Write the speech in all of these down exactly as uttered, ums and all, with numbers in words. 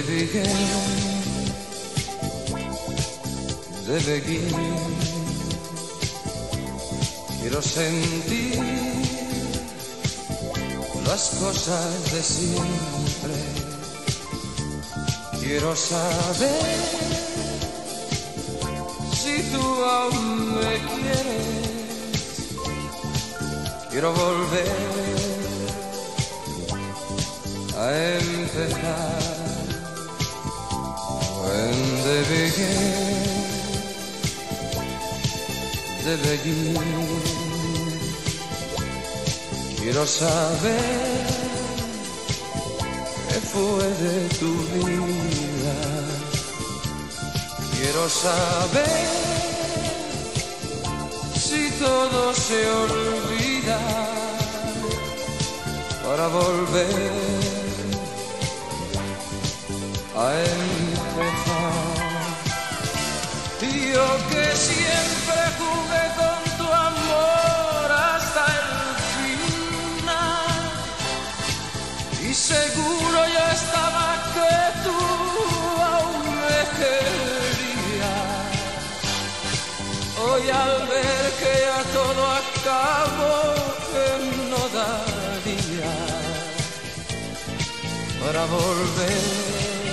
begin, the beginning. Quiero sentir las cosas de siempre. Quiero saber si tú aún me quieres. Quiero volver a empezar. When they begin, they begin. Quiero saber qué fue de tu vida. Quiero saber si todo se olvida para volver a empezar. Yo que siempre jugué con tu amor hasta el final, y seguro yo estaba que tú aún me querías. Hoy al ver que ya todo acabó, que no daría para volver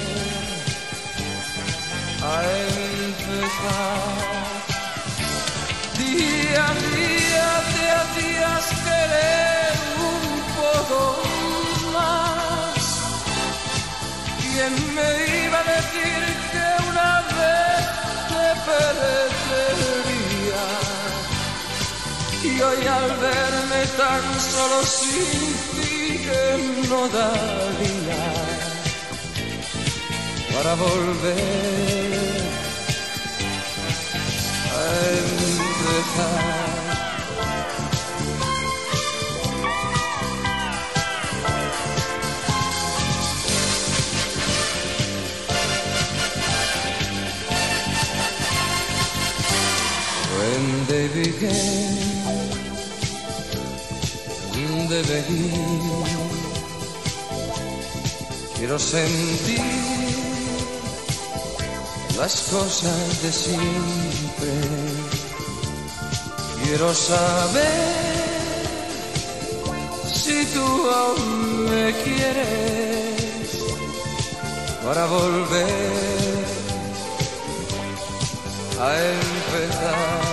a empezar. Día a día te hacías querer un poco más. ¿Quién me iba a decir que una vez te perdería? Y hoy al verme tan solo sin ti, que no daría para volver a empezar. When they began, they begin. Quiero sentir las cosas de siempre. Quiero saber si tú aún me quieres para volver a empezar.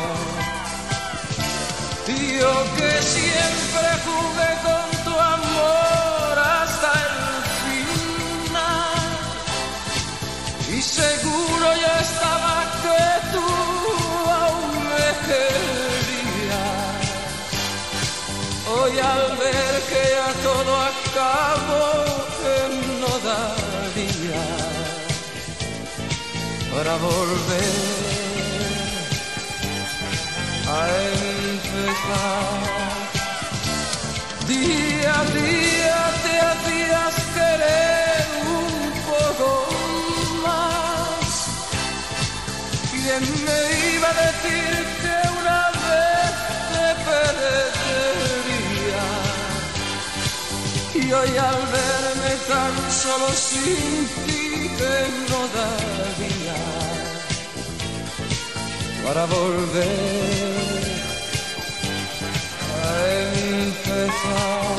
Yo que siempre jugué con tu amor hasta el final, y seguro yo estaba que tú aún me querías. Hoy al ver que ya todo acabó, que no daría para volver a empezar. Día a día te hacías querer un poco más. ¿Quién me iba a decir que una vez te perdería? Y hoy al verme tan solo sin ti, que no daría para volver a empezar.